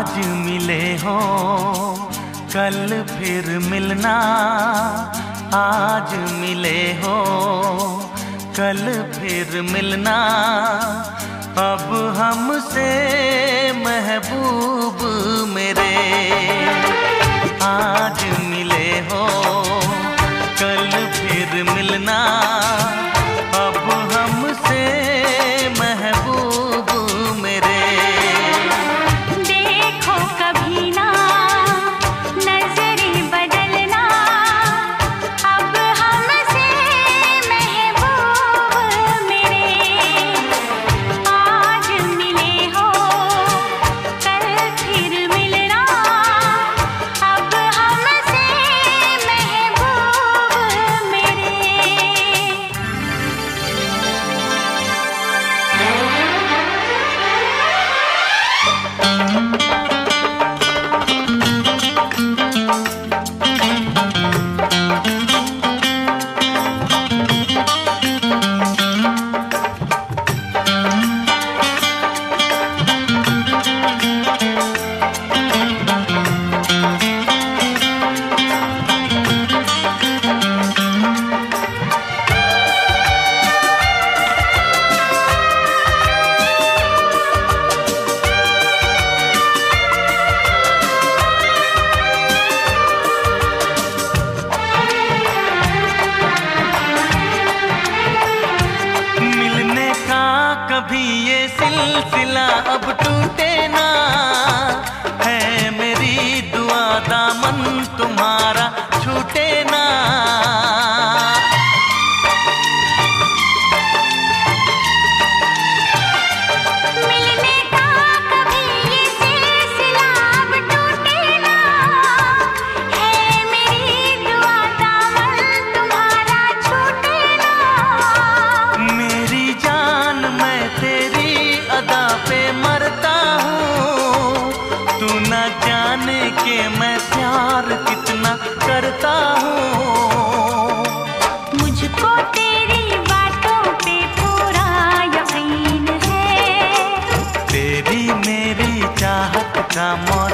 आज मिले हो कल फिर मिलना, आज मिले हो कल फिर मिलना, अब हमसे महबूब मेरे। आज मिले हो कल फिर मिलना, अब हमसे महबूब मेरे। देखो कभी ना नजरें बदलना, अब हमसे महबूब मेरे। आज मिले हो कल फिर मिलना, अब हमसे महबूब मेरे। कभी ये सिलसिला अब टूटे ना, है मेरी दुआ दामन तुम्हारा छूटे ना। मिलने का कभी ये सिलसिला अब टूटे ना, है मेरी दुआ दामन तुम्हारा छूटे ना। मेरी जान मैं तेरी अदा पे मरता हूँ, तू न जाने के मैं प्यार कितना करता हूँ। मुझको तेरी बातों पे पूरा यकीन है, तेरी मेरी चाहत का मौसम